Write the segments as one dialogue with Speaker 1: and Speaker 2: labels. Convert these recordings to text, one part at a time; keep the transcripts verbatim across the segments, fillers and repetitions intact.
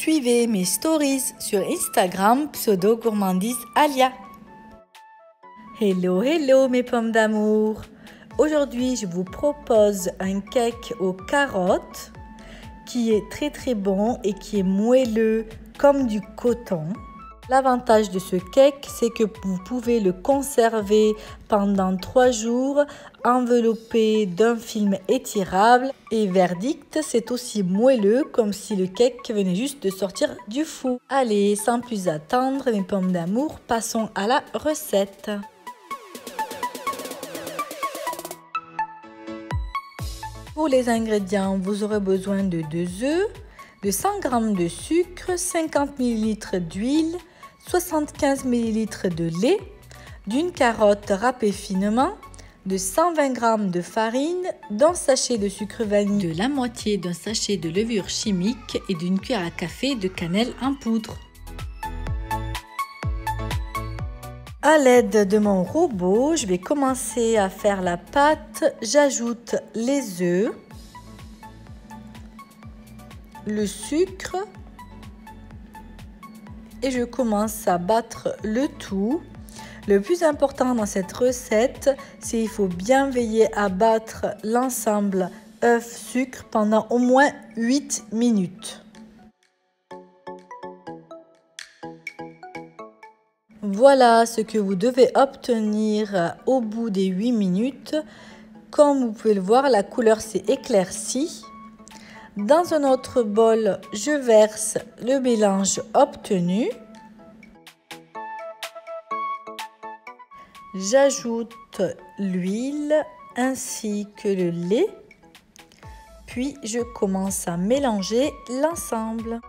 Speaker 1: Suivez mes stories sur Instagram pseudo gourmandise Alia. Hello, hello mes pommes d'amour. Aujourd'hui, je vous propose un cake aux carottes qui est très très bon et qui est moelleux comme du coton. L'avantage de ce cake, c'est que vous pouvez le conserver pendant trois jours, enveloppé d'un film étirable. Et verdict, c'est aussi moelleux comme si le cake venait juste de sortir du four. Allez, sans plus attendre, mes pommes d'amour, passons à la recette. Pour les ingrédients, vous aurez besoin de deux œufs, de cent grammes de sucre, cinquante millilitres d'huile, soixante-quinze millilitres de lait, d'une carotte râpée finement, de cent vingt grammes de farine, d'un sachet de sucre vanille, de la moitié d'un sachet de levure chimique et d'une cuillère à café de cannelle en poudre. À l'aide de mon robot, je vais commencer à faire la pâte. J'ajoute les œufs, le sucre et je commence à battre le tout. Le plus important dans cette recette, c'est qu'il faut bien veiller à battre l'ensemble œuf-sucre pendant au moins huit minutes. Voilà ce que vous devez obtenir au bout des huit minutes. Comme vous pouvez le voir, la couleur s'est éclaircie. Dans un autre bol, je verse le mélange obtenu. J'ajoute l'huile ainsi que le lait. Puis, je commence à mélanger l'ensemble.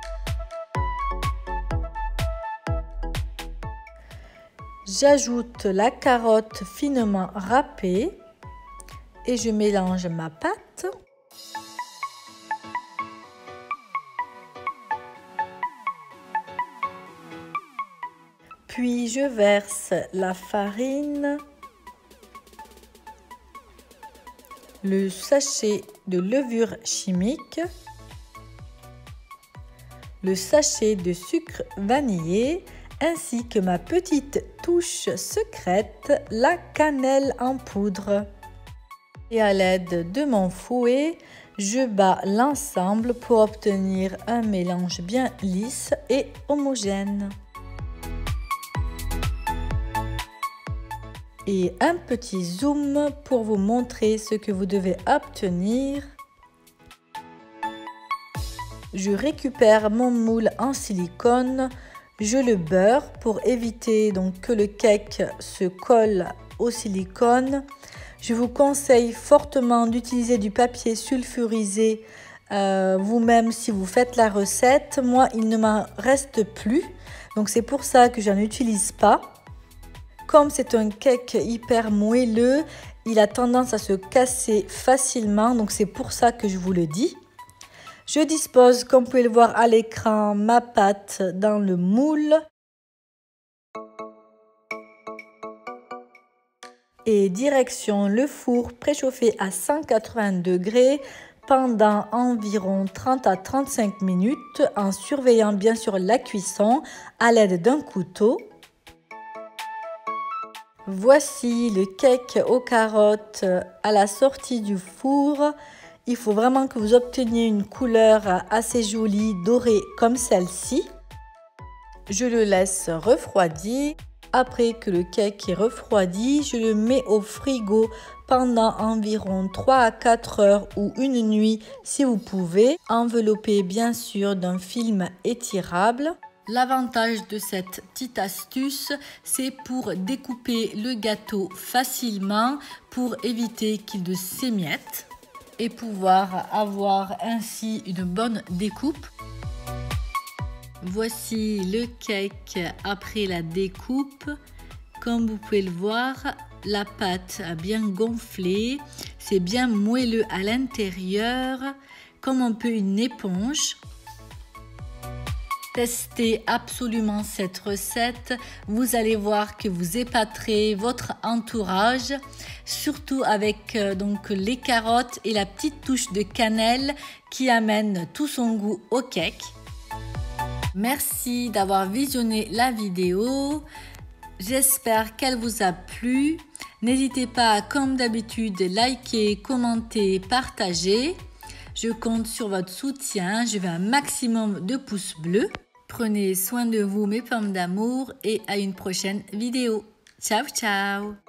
Speaker 1: J'ajoute la carotte finement râpée et je mélange ma pâte. Puis je verse la farine, le sachet de levure chimique, le sachet de sucre vanillé ainsi que ma petite touche secrète, la cannelle en poudre. Et à l'aide de mon fouet, je bats l'ensemble pour obtenir un mélange bien lisse et homogène. Et un petit zoom pour vous montrer ce que vous devez obtenir. Je récupère mon moule en silicone, je le beurre pour éviter donc que le cake se colle au silicone. Je vous conseille fortement d'utiliser du papier sulfurisé euh, vous-même si vous faites la recette. Moi, il ne m'en reste plus, donc c'est pour ça que je n'en utilise pas. Comme c'est un cake hyper moelleux, il a tendance à se casser facilement, donc c'est pour ça que je vous le dis. Je dispose, comme vous pouvez le voir à l'écran, ma pâte dans le moule. Et direction le four préchauffé à cent quatre-vingts degrés pendant environ trente à trente-cinq minutes en surveillant bien sûr la cuisson à l'aide d'un couteau. Voici le cake aux carottes à la sortie du four. Il faut vraiment que vous obteniez une couleur assez jolie, dorée comme celle-ci. Je le laisse refroidir. Après que le cake est refroidi, je le mets au frigo pendant environ trois à quatre heures ou une nuit si vous pouvez. Enveloppé bien sûr d'un film étirable. L'avantage de cette petite astuce, c'est pour découper le gâteau facilement pour éviter qu'il ne s'émiette et pouvoir avoir ainsi une bonne découpe. Voici le cake après la découpe. Comme vous pouvez le voir, la pâte a bien gonflé, c'est bien moelleux à l'intérieur, comme un peu une éponge. Testez absolument cette recette, vous allez voir que vous épaterez votre entourage, surtout avec euh, donc les carottes et la petite touche de cannelle qui amène tout son goût au cake. Merci d'avoir visionné la vidéo. J'espère qu'elle vous a plu. N'hésitez pas, comme d'habitude, liker, commenter, partager. Je compte sur votre soutien. Je veux un maximum de pouces bleus. Prenez soin de vous, mes pommes d'amour, et à une prochaine vidéo. Ciao, ciao!